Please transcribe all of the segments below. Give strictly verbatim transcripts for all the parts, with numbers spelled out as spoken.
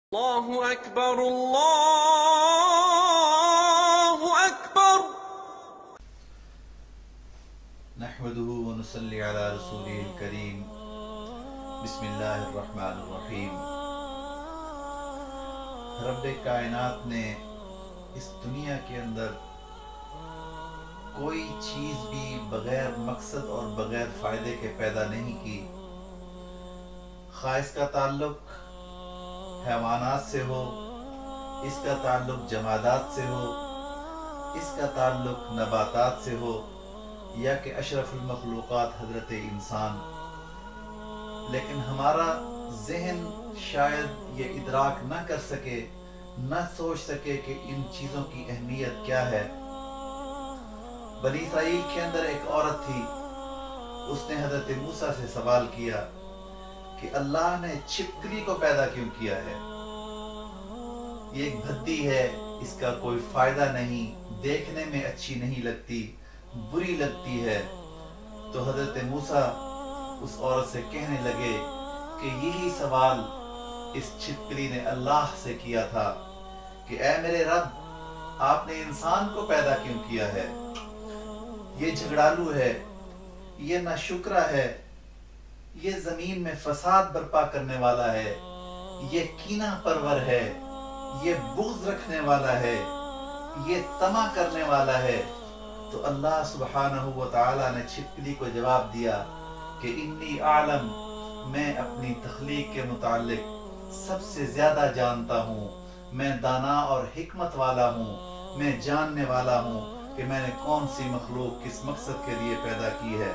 اللہ اکبر اللہ اکبر نحمده ونصلي على رسوله الكريم بسم اللہ الرحمن الرحیم۔ رب کائنات نے اس دنیا کے اندر کوئی چیز بھی بغیر مقصد اور بغیر فائدے کے پیدا نہیں کی، خواہ اس کا تعلق حیوانات سے ہو، اس کا تعلق جمادات سے ہو، اس کا تعلق نباتات سے ہو، یا کہ اشرف المخلوقات حضرت انسان۔ لیکن ہمارا ذہن شاید یہ ادراک نہ کر سکے، نہ سوچ سکے کہ ان چیزوں کی اہمیت کیا ہے۔ بنی اسرائیل کے اندر ایک عورت تھی، اس نے حضرت موسیٰ سے سوال کیا کہ اللہ نے چھپکلی کو پیدا کیوں کیا ہے؟ یہ ایک بھدی ہے، اس کا کوئی فائدہ نہیں، دیکھنے میں اچھی نہیں لگتی، بری لگتی ہے۔ تو حضرت موسیٰ اس عورت سے کہنے لگے کہ یہی سوال اس چھپکلی نے اللہ سے کیا تھا کہ اے میرے رب، آپ نے انسان کو پیدا کیوں کیا ہے؟ یہ جھگڑالو ہے، یہ ناشکرا ہے، یہ زمین میں فساد برپا کرنے والا ہے، یہ کینہ پرور ہے، یہ بغض رکھنے والا ہے، یہ طمع کرنے والا ہے۔ تو اللہ سبحانہ و تعالی نے چھپکلی کو جواب دیا کہ انی اعلم، میں اپنی تخلیق کے متعلق سب سے زیادہ جانتا ہوں، میں دانا اور حکمت والا ہوں، میں جاننے والا ہوں کہ میں نے کون سی مخلوق کس مقصد کے لیے پیدا کی ہے۔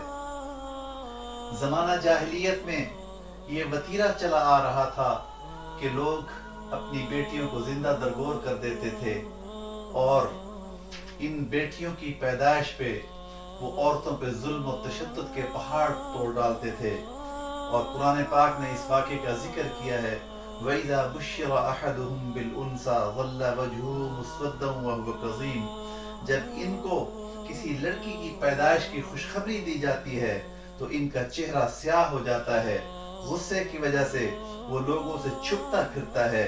زمانہ جاہلیت میں یہ وتیرہ چلا آ رہا تھا کہ لوگ اپنی بیٹیوں کو زندہ درگور کر دیتے تھے اور ان بیٹیوں کی پیدائش پہ وہ عورتوں پہ ظلم و تشدد کے پہاڑ توڑ ڈالتے تھے۔ اور قرآن پاک نے اس واقعے کا ذکر کیا ہے وَإِذَا بُشِّرَ أَحَدُهُمْ بِالْأُنْثَى ظَلَّ وَجْهُهُ مُسْوَدًّا وَهُوَ كَظِيمٌ، جب ان کو کسی لڑکی کی پیدائش کی خوشخبری دی جاتی ہے تو ان کا چہرہ سیاہ ہو جاتا ہے، غصے کی وجہ سے وہ لوگوں سے چھپتا پھرتا ہے۔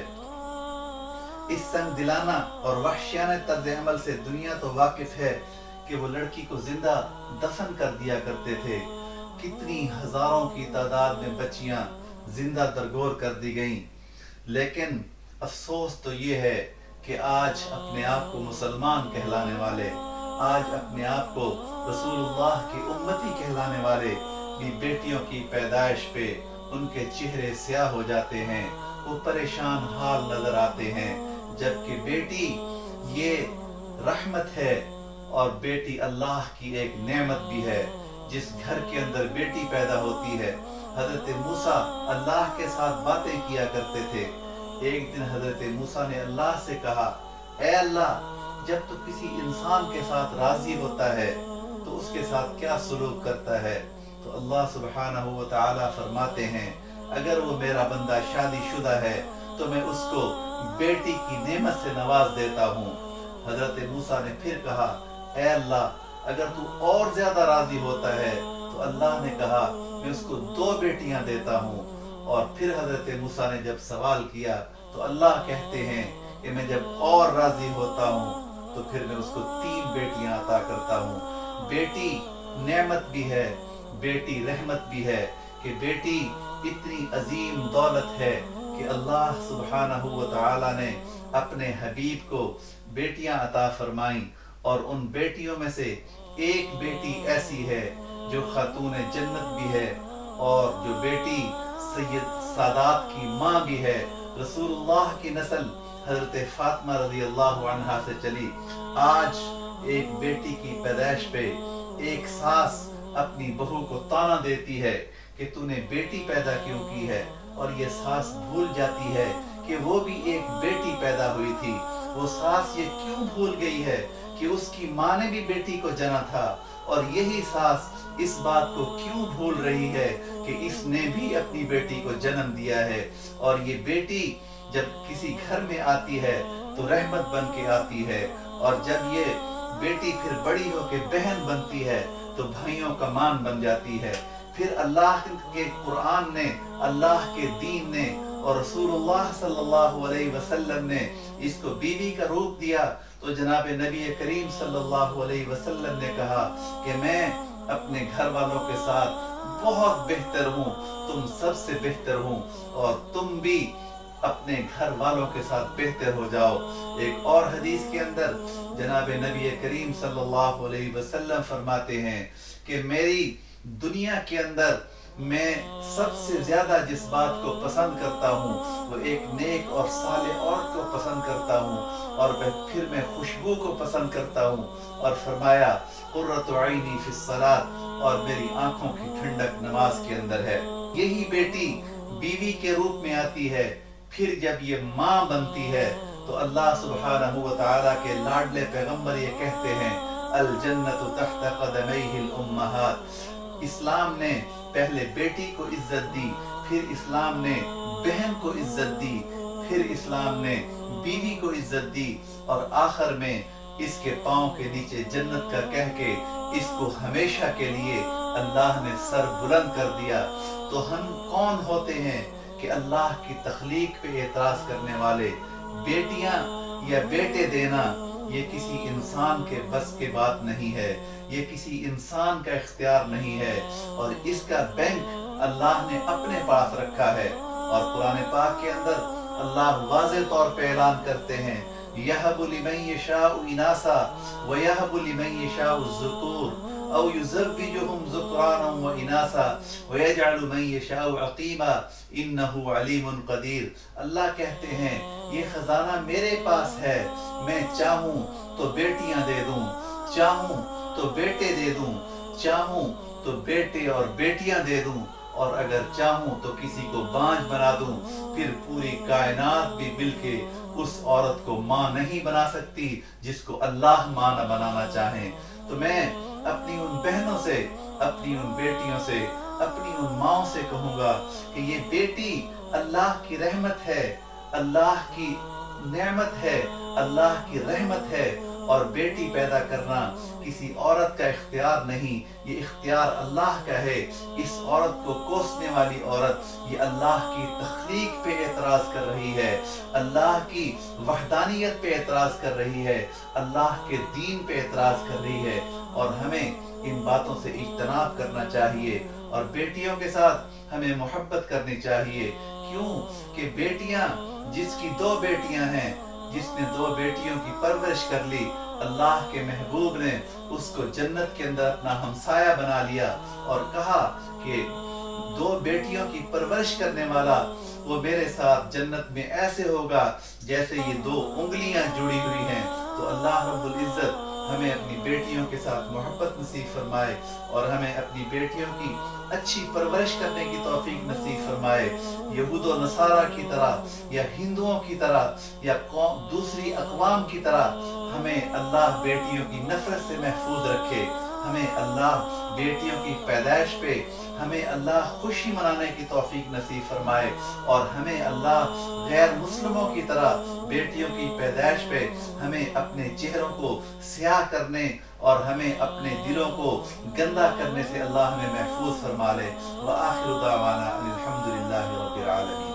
اس سنگ دلانہ اور وحشیانہ طرز عمل سے دنیا تو واقف ہے کہ وہ لڑکی کو زندہ دفن کر دیا کرتے تھے۔ کتنی ہزاروں کی تعداد میں بچیاں زندہ درگور کر دی گئیں، لیکن افسوس تو یہ ہے کہ آج اپنے آپ کو مسلمان کہلانے والے، آج اپنے آپ کو رسول اللہ کی امتی کہلانے والے بھی بیٹیوں کی پیدائش پہ ان کے چہرے سیاہ ہو جاتے ہیں، وہ پریشان حال نظر آتے ہیں، جبکہ بیٹی یہ رحمت ہے اور بیٹی اللہ کی ایک نعمت بھی ہے۔ جس گھر کے اندر بیٹی پیدا ہوتی ہے، حضرت موسیٰ اللہ کے ساتھ باتیں کیا کرتے تھے۔ ایک دن حضرت موسیٰ نے اللہ سے کہا اے اللہ، جب تو کسی انسان کے ساتھ راضی ہوتا ہے تو اس کے ساتھ کیا سلوک کرتا ہے؟ تو اللہ سبحانہ و تعالی فرماتے ہیں اگر وہ میرا بندہ شادی شدہ ہے تو میں اس کو بیٹی کی نعمت سے نواز دیتا ہوں۔ حضرت موسیٰ نے پھر کہا اے اللہ، اگر تو اور زیادہ راضی ہوتا ہے تو اللہ نے کہا میں اس کو دو بیٹیاں دیتا ہوں۔ اور پھر حضرت موسیٰ نے جب سوال کیا تو اللہ کہتے ہیں کہ میں جب اور راضی ہوتا ہوں تو پھر میں اس کو تین بیٹیاں عطا کرتا ہوں۔ بیٹی نعمت بھی ہے، بیٹی رحمت بھی ہے کہ بیٹی اتنی عظیم دولت ہے کہ اللہ سبحانہ و تعالی نے اپنے حبیب کو بیٹیاں عطا فرمائیں، اور ان بیٹیوں میں سے ایک بیٹی ایسی ہے جو خاتون جنت بھی ہے، اور جو بیٹی سید سادات کی ماں بھی ہے۔ رسول اللہ کی نسل حضرت فاطمہ رضی اللہ عنہا سے چلی۔ آج ایک بیٹی کی پیدائش پہ ایک ساس اپنی بہو کو طعنہ دیتی ہے کہ تو نے بیٹی پیدا کیوں کی ہے، اور یہ ساس بھول جاتی ہے کہ وہ بھی ایک بیٹی پیدا ہوئی تھی۔ وہ ساس یہ کیوں بھول گئی ہے کہ اس کی ماں نے بھی بیٹی کو جنا تھا، اور یہی ساس اس بات کو کیوں بھول رہی ہے کہ اس نے بھی اپنی بیٹی کو جنم دیا ہے۔ اور یہ بیٹی جب کسی گھر میں آتی ہے تو رحمت بن کے آتی ہے، اور جب یہ بیٹی پھر بڑی ہو کے بہن بنتی ہے تو بھائیوں کا مان بن جاتی ہے۔ پھر اللہ کے قرآن نے، اللہ کے دین نے اور रसूलुल्लाह सल्लल्लाहु अलैहि वसल्लम ने इसको बीवी का रूप दिया, तो जनाब नबी करीम सल्लल्लाहु अलैहि वसल्लम ने कहा कि मैं अपने घर वालों के साथ बहुत बेहतर हूँ, तुम सबसे बेहतर हूँ, और तुम भी अपने घर वालों के साथ बेहतर हो जाओ। एक और हदीस के अंदर जनाब नबी करीम सल्लल्लाहु अलैहि वसल्लम फरमाते हैं कि मेरी दुनिया के अंदर मैं सबसे ज्यादा जिस बात को पसंद करता हूँ वो एक नेक और साले औरत को पसंद करता हूँ, और फिर मैं खुशबू को पसंद करता हूँ, और फरमाया कुर्रतु ऐनी फिस सलात, और मेरी आंखों की ठंडक नमाज के अंदर है। यही बेटी बीवी के रूप में आती है, फिर जब ये माँ बनती है तो अल्लाह सुब्हानहू व तआला के लाडले पैगंबर ये कहते हैं अल जन्नतु तहत क़दमैहिल उम्महात। इस्लाम ने पहले बेटी को इज्जत दी, फिर इस्लाम ने बहन को इज्जत दी, फिर इस्लाम ने बीवी को इज्जत दी, और आखिर में इसके पाँव के नीचे जन्नत का कह के इसको हमेशा के लिए अल्लाह ने सर बुलंद कर दिया। तो हम कौन होते हैं कि अल्लाह की तख्लीक पे एतराज करने वाले? बेटियां या बेटे देना ये किसी इंसान के बस के बात नहीं है, ये किसी इंसान का इख्तियार नहीं है, और इसका बैंक अल्लाह ने अपने पास रखा है। और कुरान पाक के अंदर अल्लाह वाज़े तौर पे ऐलान करते हैं यहबु लिमन यशाउ इनासा व यहबु लिमन यशाउ ज़ुकूर औ युज़व्विजुहुम ज़ुक्राना व इनासा व यजअलु मन यशाउ अक़ीमा इन्नहु अलीमुन क़दीर। अल्लाह कहते हैं ये खजाना मेरे पास है, मैं चाहूं तो बेटियां दे दूं, चाहूं तो बेटे दे दूं, चाहूं तो बेटे और बेटियां दे दूं, और अगर चाहूं तो किसी को बांझ बना दूं। फिर पूरी कायनात भी मिलके उस औरत को माँ नहीं बना सकती जिसको अल्लाह माँ न बनाना चाहे। तो मैं अपनी उन बहनों से, अपनी उन बेटियों से, अपनी उन माओं से कहूंगा कि ये बेटी अल्लाह की रहमत है, अल्लाह की नेमत है, अल्लाह की रहमत है, और बेटी पैदा करना किसी औरत का इख्तियार नहीं, ये इख्तियार अल्लाह का है। इस औरत को कोसने वाली औरत ये अल्लाह की तख्लीक पे एतराज कर रही है, अल्लाह की वहदानियत पे एतराज कर रही है, अल्लाह के दीन पे एतराज कर रही है, और हमें इन बातों से इज्तनाब करना चाहिए, और बेटियों के साथ हमें मोहब्बत करनी चाहिए। क्यों कि बेटियां, जिसकी दो बेटियां हैं, जिसने दो बेटियों की परवरिश कर ली, अल्लाह के महबूब ने उसको जन्नत के अंदर अपना हमसाया बना लिया, और कहा कि दो बेटियों की परवरिश करने वाला वो मेरे साथ जन्नत में ऐसे होगा जैसे ये दो उंगलियां जुड़ी हुई हैं। तो अल्लाह रब्बुल इज्जत हमें अपनी बेटियों के साथ मोहब्बत नसीब फरमाए, और हमें अपनी बेटियों की अच्छी परवरिश करने की तौफीक नसीब फरमाए। यहूद व नसारा की तरह या हिंदुओं की तरह या कौम दूसरी अक़वाम की तरह हमें अल्लाह बेटियों की नफरत से महफूज रखे। हमें अल्लाह बेटियों की पैदाइश पे हमें अल्लाह खुशी मनाने की तौफीक नसीब फरमाए, और हमें अल्लाह गैर मुस्लिमों की तरह बेटियों की पैदाइश पे हमें अपने चेहरों को स्याह करने और हमें अपने दिलों को गंदा करने से अल्लाह हमें महफूज फरमा ले। व आखिरु दावाना अनिल हम्दुलिल्लाहि रब्बिल आलमीन।